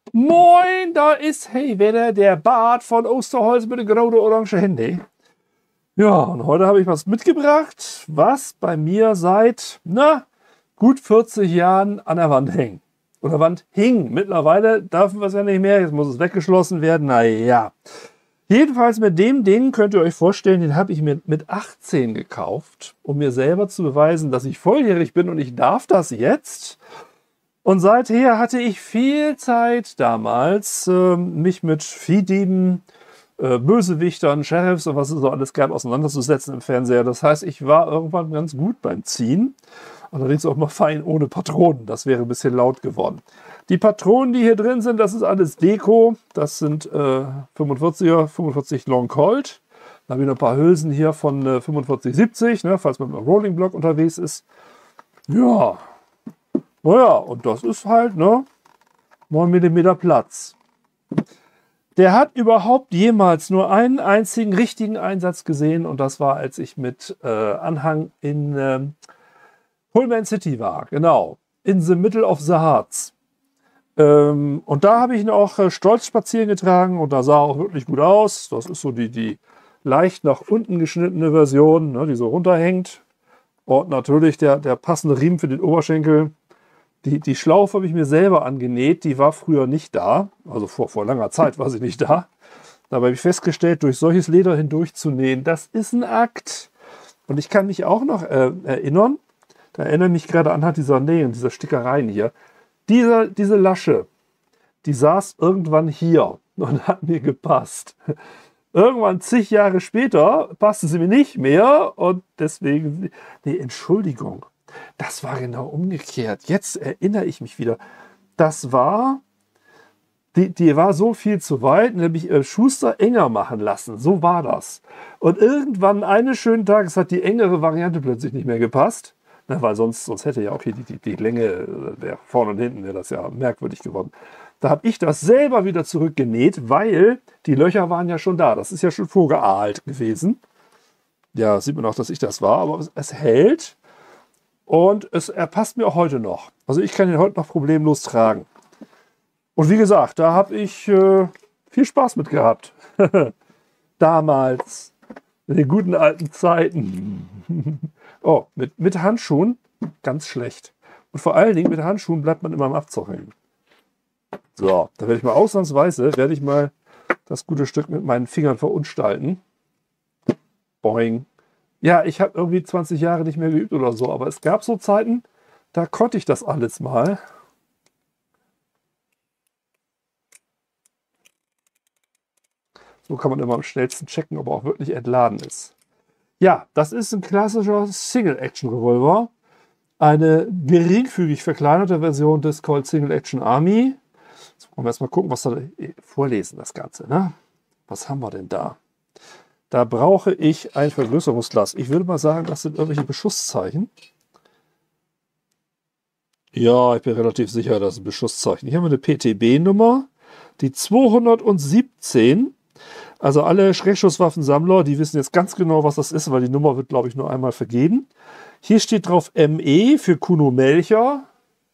Moin, da ist, hey, wieder der Bart von Osterholz mit dem grauen orange Handy. Ja, und heute habe ich was mitgebracht, was bei mir seit, gut 40 Jahren an der Wand hängt. Oder Wand hing. Mittlerweile darf es ja nicht mehr, jetzt muss es weggeschlossen werden, naja. Jedenfalls mit dem Ding könnt ihr euch vorstellen, den habe ich mir mit 18 gekauft, um mir selber zu beweisen, dass ich volljährig bin und ich darf das jetzt. Und seither hatte ich viel Zeit damals, mich mit Viehdieben, Bösewichtern, Sheriffs und was es so alles gab, auseinanderzusetzen im Fernseher. Das heißt, ich war irgendwann ganz gut beim Ziehen. Allerdings auch mal fein ohne Patronen. Das wäre ein bisschen laut geworden. Die Patronen, die hier drin sind, das ist alles Deko. Das sind 45er, 45 Long Colt. Dann habe ich noch ein paar Hülsen hier von 4570, ne, falls man mit einem Rolling Block unterwegs ist. Ja, naja, und das ist halt 9 mm Platz. Der hat überhaupt jemals nur einen einzigen richtigen Einsatz gesehen und das war, als ich mit Anhang in Pullman City war, genau, in the middle of the Harz. Und da habe ich ihn auch stolz spazieren getragen und da sah auch wirklich gut aus. Das ist so die leicht nach unten geschnittene Version, ne, die so runterhängt. Und natürlich der passende Riemen für den Oberschenkel. Die Schlaufe habe ich mir selber angenäht, die war früher nicht da. Also vor langer Zeit war sie nicht da. Dabei habe ich festgestellt, durch solches Leder hindurch zu nähen, das ist ein Akt. Und ich kann mich auch noch erinnern, da erinnere ich mich gerade anhand dieser Nähen, dieser Stickereien hier. Diese Lasche, die saß irgendwann hier und hat mir gepasst. Irgendwann zig Jahre später passte sie mir nicht mehr und deswegen, nee, Entschuldigung, das war genau umgekehrt. Jetzt erinnere ich mich wieder. Das war, die war so viel zu weit, nämlich Schuster enger machen lassen. So war das. Und irgendwann eines schönen Tages hat die engere Variante plötzlich nicht mehr gepasst. Na, weil sonst hätte ja auch hier die Länge, vorne und hinten wäre das ja merkwürdig geworden. Da habe ich das selber wieder zurückgenäht, weil die Löcher waren ja schon da. Das ist ja schon vorgeahlt gewesen. Ja, sieht man auch, dass ich das war, aber es hält und er passt mir auch heute noch. Also ich kann ihn heute noch problemlos tragen. Und wie gesagt, da habe ich viel Spaß mit gehabt. Damals, in den guten alten Zeiten. Oh, mit Handschuhen ganz schlecht. Und vor allen Dingen mit Handschuhen bleibt man immer am Abzug hängen. So, da werde ich mal ausnahmsweise, das gute Stück mit meinen Fingern verunstalten. Boing. Ja, ich habe irgendwie 20 Jahre nicht mehr geübt oder so, aber es gab so Zeiten, da konnte ich das alles mal. So kann man immer am schnellsten checken, ob er auch wirklich entladen ist. Ja, das ist ein klassischer Single-Action-Revolver. Eine geringfügig verkleinerte Version des Colt Single-Action Army. Jetzt wollen wir erstmal gucken, was da vorlesen, das Ganze. Ne? Was haben wir denn da? Da brauche ich ein Vergrößerungsglas. Ich würde mal sagen, das sind irgendwelche Beschusszeichen. Ja, ich bin relativ sicher, das ist ein Beschusszeichen. Hier haben wir eine PTB-Nummer, die 217. Also alle Schreckschusswaffensammler, die wissen jetzt ganz genau, was das ist, weil die Nummer wird, glaube ich, nur einmal vergeben. Hier steht drauf ME für Kuno Melcher.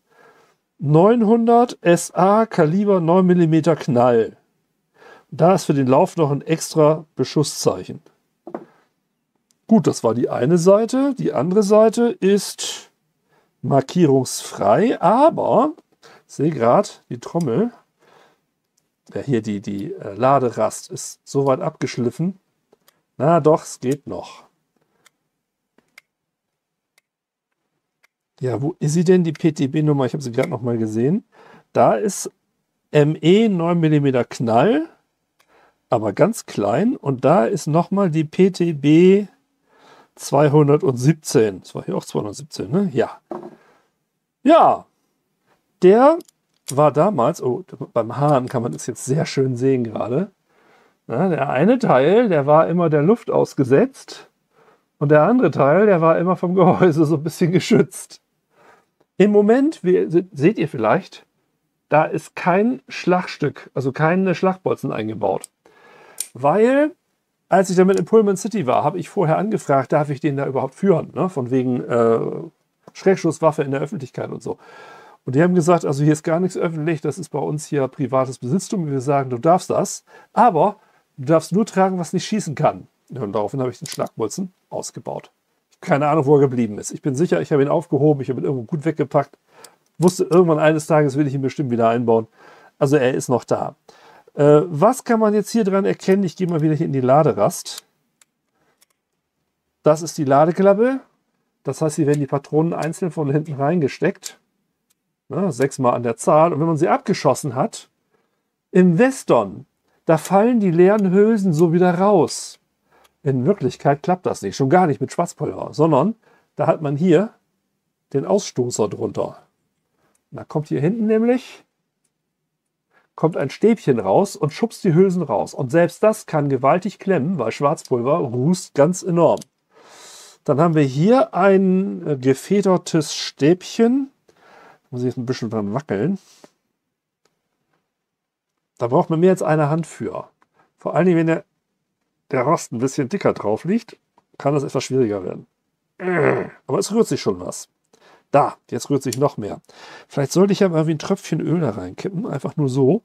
900 SA Kaliber 9 mm Knall. Da ist für den Lauf noch ein extra Beschusszeichen. Gut, das war die eine Seite. Die andere Seite ist markierungsfrei, aber ich sehe gerade die Trommel. Ja, hier die Laderast ist so weit abgeschliffen. Na doch, es geht noch. Ja, wo ist sie denn, die PTB-Nummer? Ich habe sie gerade noch mal gesehen. Da ist ME 9 mm Knall, aber ganz klein. Und da ist nochmal die PTB 217. Das war hier auch 217, ne? Ja. Ja, der war damals, oh, beim Hahn kann man das jetzt sehr schön sehen gerade. Ja, der eine Teil, der war immer der Luft ausgesetzt und der andere Teil, der war immer vom Gehäuse so ein bisschen geschützt. Im Moment, seht ihr vielleicht, da ist kein Schlagstück, also keine Schlagbolzen eingebaut. Weil, als ich damit in Pullman City war, habe ich vorher angefragt, darf ich den da überhaupt führen, ne? Von wegen Schreckschusswaffe in der Öffentlichkeit und so. Und die haben gesagt, also hier ist gar nichts öffentlich, das ist bei uns hier privates Besitztum. Wir sagen, du darfst das, aber du darfst nur tragen, was nicht schießen kann. Und daraufhin habe ich den Schlagbolzen ausgebaut. Keine Ahnung, wo er geblieben ist. Ich bin sicher, ich habe ihn aufgehoben, ich habe ihn irgendwo gut weggepackt. Wusste, irgendwann eines Tages will ich ihn bestimmt wieder einbauen. Also er ist noch da. Was kann man jetzt hier dran erkennen? Ich gehe mal wieder hier in die Laderast. Das ist die Ladeklappe. Das heißt, hier werden die Patronen einzeln von hinten reingesteckt. 6-mal an der Zahl. Und wenn man sie abgeschossen hat, im Western, da fallen die leeren Hülsen so wieder raus. In Wirklichkeit klappt das nicht. Schon gar nicht mit Schwarzpulver. Sondern da hat man hier den Ausstoßer drunter. Da kommt hier hinten nämlich ein Stäbchen raus und schubst die Hülsen raus. Und selbst das kann gewaltig klemmen, weil Schwarzpulver rußt ganz enorm. Dann haben wir hier ein gefedertes Stäbchen. Da muss ich jetzt ein bisschen dran wackeln. Da braucht man mehr als eine Hand für. Vor allen Dingen, wenn der Rost ein bisschen dicker drauf liegt, kann das etwas schwieriger werden. Aber es rührt sich schon was. Da, jetzt rührt sich noch mehr. Vielleicht sollte ich ja mal wie ein Tröpfchen Öl da reinkippen. Einfach nur so.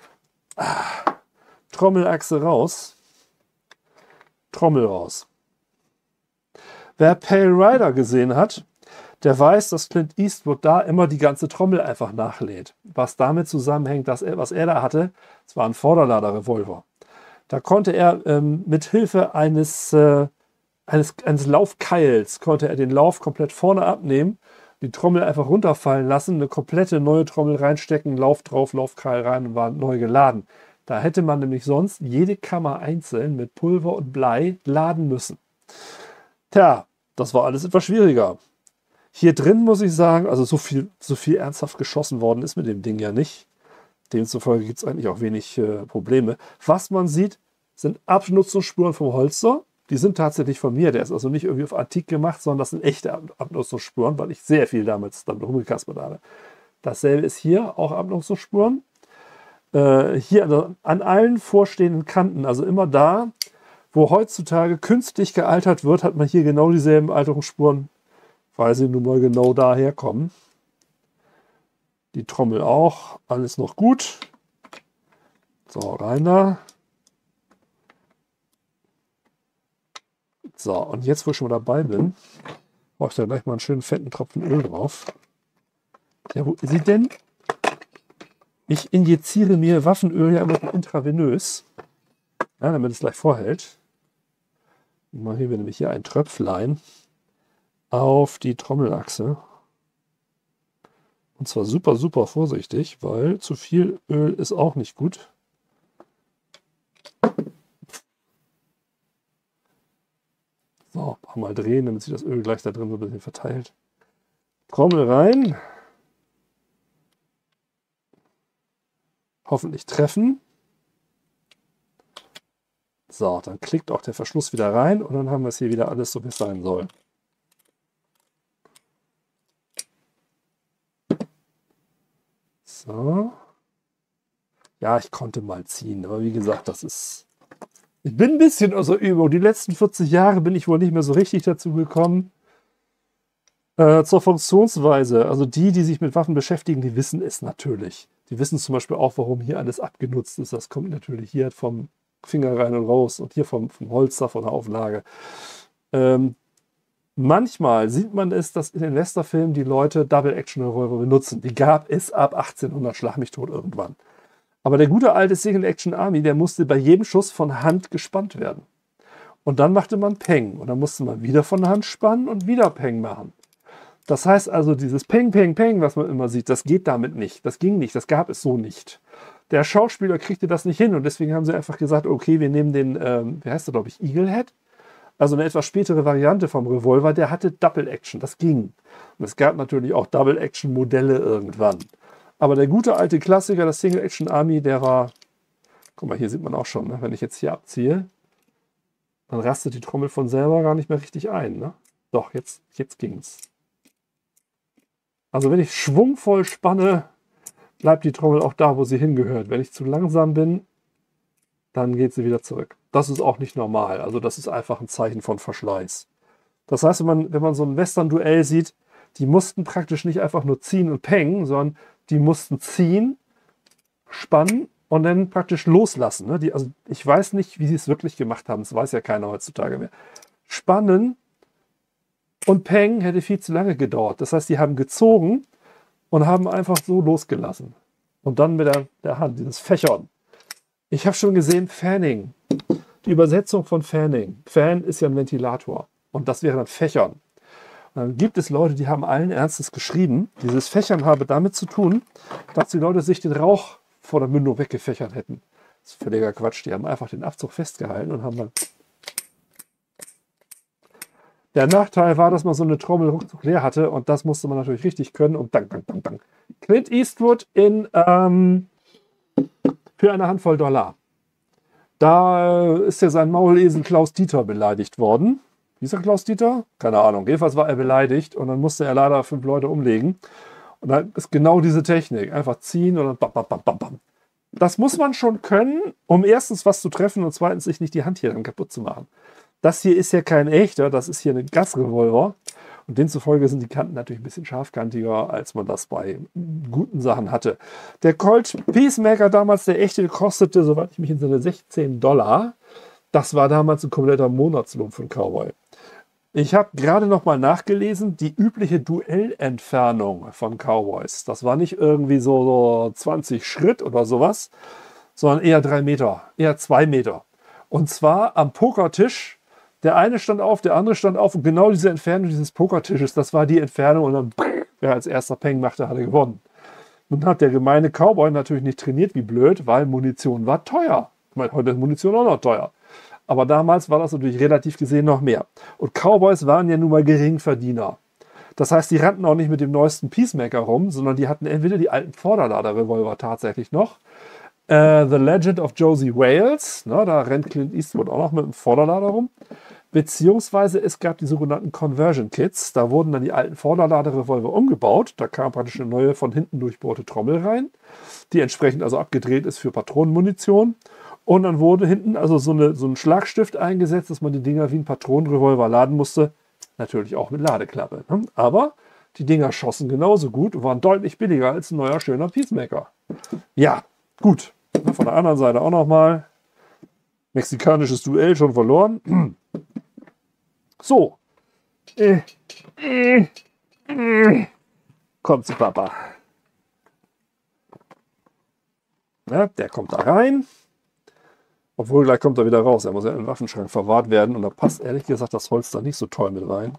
Trommelachse raus. Trommel raus. Wer Pale Rider gesehen hat, der weiß, dass Clint Eastwood da immer die ganze Trommel einfach nachlädt. Was damit zusammenhängt, was er da hatte, das war ein Vorderlader-Revolver. Da konnte er mit Hilfe eines Laufkeils konnte er den Lauf komplett vorne abnehmen, die Trommel einfach runterfallen lassen, eine komplette neue Trommel reinstecken, Lauf drauf, Laufkeil rein und war neu geladen. Da hätte man nämlich sonst jede Kammer einzeln mit Pulver und Blei laden müssen. Tja, das war alles etwas schwieriger. Hier drin muss ich sagen, also so viel ernsthaft geschossen worden ist mit dem Ding ja nicht. Demzufolge gibt es eigentlich auch wenig Probleme. Was man sieht, sind Abnutzungsspuren vom Holster. Die sind tatsächlich von mir. Der ist also nicht irgendwie auf Antik gemacht, sondern das sind echte Abnutzungsspuren, weil ich sehr viel damals damit rumgekaspert habe. Dasselbe ist hier, auch Abnutzungsspuren. Hier an allen vorstehenden Kanten, also immer da, wo heutzutage künstlich gealtert wird, hat man hier genau dieselben Alterungsspuren, weil sie nun mal genau daher kommen. Die Trommel auch, alles noch gut. So, rein da. So, und jetzt, wo ich schon mal dabei bin, brauche ich da gleich mal einen schönen fetten Tropfen Öl drauf. Ja, wo ist sie denn? Ich injiziere mir Waffenöl ja immer intravenös, ja, damit es gleich vorhält. Und mal hier nämlich hier ein Tröpflein auf die Trommelachse. Und zwar super, super vorsichtig, weil zu viel Öl ist auch nicht gut. So, ein paar Mal drehen, damit sich das Öl gleich da drin so ein bisschen verteilt. Trommel rein. Hoffentlich treffen. So, dann klickt auch der Verschluss wieder rein und dann haben wir es hier wieder alles so, wie es sein soll. So. Ja, ich konnte mal ziehen, aber wie gesagt, das ist... Ich bin ein bisschen außer Übung. Die letzten 40 Jahre bin ich wohl nicht mehr so richtig dazu gekommen. Zur Funktionsweise. Also die sich mit Waffen beschäftigen, die wissen es natürlich. Die wissen zum Beispiel auch, warum hier alles abgenutzt ist. Das kommt natürlich hier vom Finger rein und raus und hier vom Holster, von der Auflage. Manchmal sieht man es, dass in den Westerfilmen die Leute Double-Action-Revolver benutzen. Die gab es ab 1800, schlag mich tot irgendwann. Aber der gute alte Single-Action-Army, der musste bei jedem Schuss von Hand gespannt werden. Und dann machte man Peng. Und dann musste man wieder von der Hand spannen und wieder Peng machen. Das heißt also, dieses Peng, Peng, Peng, was man immer sieht, das geht damit nicht. Das ging nicht, das gab es so nicht. Der Schauspieler kriegte das nicht hin und deswegen haben sie einfach gesagt, okay, wir nehmen den, wie heißt der, glaube ich, Eaglehead? Also eine etwas spätere Variante vom Revolver, der hatte Double Action, das ging. Und es gab natürlich auch Double Action Modelle irgendwann. Aber der gute alte Klassiker, das Single Action Army, der war, guck mal, hier sieht man auch schon, ne? Wenn ich jetzt hier abziehe, dann rastet die Trommel von selber gar nicht mehr richtig ein. Ne? Doch, jetzt ging's. Also wenn ich schwungvoll spanne, bleibt die Trommel auch da, wo sie hingehört. Wenn ich zu langsam bin, dann geht sie wieder zurück. Das ist auch nicht normal. Also das ist einfach ein Zeichen von Verschleiß. Das heißt, wenn man so ein Western-Duell sieht, Die mussten praktisch nicht einfach nur ziehen und pengen, sondern die mussten ziehen, spannen und dann praktisch loslassen. Ne? Also ich weiß nicht, wie sie es wirklich gemacht haben. Das weiß ja keiner heutzutage mehr. Spannen und pengen hätte viel zu lange gedauert. Das heißt, die haben gezogen und haben einfach so losgelassen. Und dann mit der Hand, dieses Fächern. Ich habe schon gesehen, Fanning. Die Übersetzung von Fanning. Fan ist ja ein Ventilator. Und das wäre dann Fächern. Und dann gibt es Leute, die haben allen Ernstes geschrieben, dieses Fächern habe damit zu tun, dass die Leute sich den Rauch vor der Mündung weggefächert hätten. Das ist völliger Quatsch. Die haben einfach den Abzug festgehalten und haben dann... Der Nachteil war, dass man so eine Trommel ruckzuck leer hatte und das musste man natürlich richtig können und dang, dang, dang, dang. Clint Eastwood für eine Handvoll $. Da ist ja sein Maulesel Klaus Dieter beleidigt worden. Wie ist er Klaus Dieter? Keine Ahnung. Jedenfalls war er beleidigt und dann musste er leider 5 Leute umlegen. Und dann ist genau diese Technik. Einfach ziehen und dann bam, bam, bam, bam, bam. Das muss man schon können, um erstens was zu treffen und zweitens sich nicht die Hand hier dann kaputt zu machen. Das hier ist ja kein echter, das ist hier ein Gasrevolver. Und demzufolge sind die Kanten natürlich ein bisschen scharfkantiger, als man das bei guten Sachen hatte. Der Colt Peacemaker damals, der echte, kostete, soweit ich mich entsinne, $16. Das war damals ein kompletter Monatslohn für einen Cowboy. Ich habe gerade noch mal nachgelesen, die übliche Duellentfernung von Cowboys. Das war nicht irgendwie so 20 Schritt oder sowas, sondern eher 3 Meter, eher 2 Meter. Und zwar am Pokertisch. Der eine stand auf, der andere stand auf und genau diese Entfernung dieses Pokertisches, das war die Entfernung und dann, wer als erster Peng machte, hatte gewonnen. Nun hat der gemeine Cowboy natürlich nicht trainiert wie blöd, weil Munition war teuer. Ich meine, heute ist Munition auch noch teuer. Aber damals war das natürlich relativ gesehen noch mehr. Und Cowboys waren ja nun mal Geringverdiener. Das heißt, die rannten auch nicht mit dem neuesten Peacemaker rum, sondern die hatten entweder die alten Vorderlader-Revolver tatsächlich noch. The Legend of Josie Wales, ne, da rennt Clint Eastwood auch noch mit dem Vorderlader rum. Beziehungsweise es gab die sogenannten Conversion Kits. Da wurden dann die alten Vorderlader-Revolver umgebaut. Da kam praktisch eine neue von hinten durchbohrte Trommel rein, die entsprechend also abgedreht ist für Patronenmunition. Und dann wurde hinten also so ein Schlagstift eingesetzt, dass man die Dinger wie ein Patronenrevolver laden musste. Natürlich auch mit Ladeklappe. Ne? Aber die Dinger schossen genauso gut und waren deutlich billiger als ein neuer, schöner Peacemaker. Ja, gut. Von der anderen Seite auch nochmal. Mexikanisches Duell schon verloren. So. Kommt zu Papa. Ja, der kommt da rein. Obwohl, gleich kommt er wieder raus. Er muss ja im Waffenschrank verwahrt werden. Und da passt ehrlich gesagt das Holz da nicht so toll mit rein.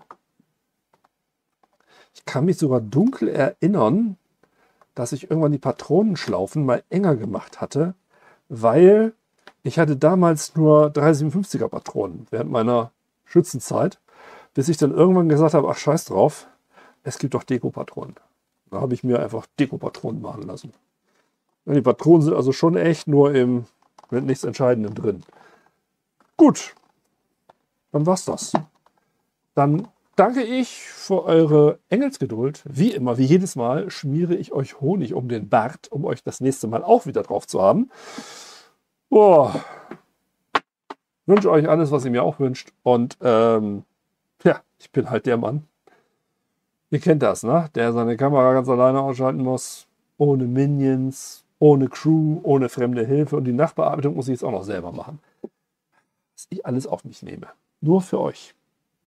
Ich kann mich sogar dunkel erinnern, dass ich irgendwann die Patronenschlaufen mal enger gemacht hatte, weil ich hatte damals nur 357er Patronen während meiner Schützenzeit, bis ich dann irgendwann gesagt habe, ach scheiß drauf, es gibt doch Deko-Patronen. Da habe ich mir einfach Deko-Patronen machen lassen. Ja, die Patronen sind also schon echt, nur mit nichts Entscheidendem drin. Gut, dann war's das. Dann danke ich für eure Engelsgeduld. Wie immer, wie jedes Mal, schmiere ich euch Honig um den Bart, um euch das nächste Mal auch wieder drauf zu haben. Boah. Wünsche euch alles, was ihr mir auch wünscht. Und ja, ich bin halt der Mann. Ihr kennt das, ne? Der seine Kamera ganz alleine ausschalten muss. Ohne Minions, ohne Crew, ohne fremde Hilfe. Und die Nachbearbeitung muss ich jetzt auch noch selber machen. Was ich alles auf mich nehme. Nur für euch.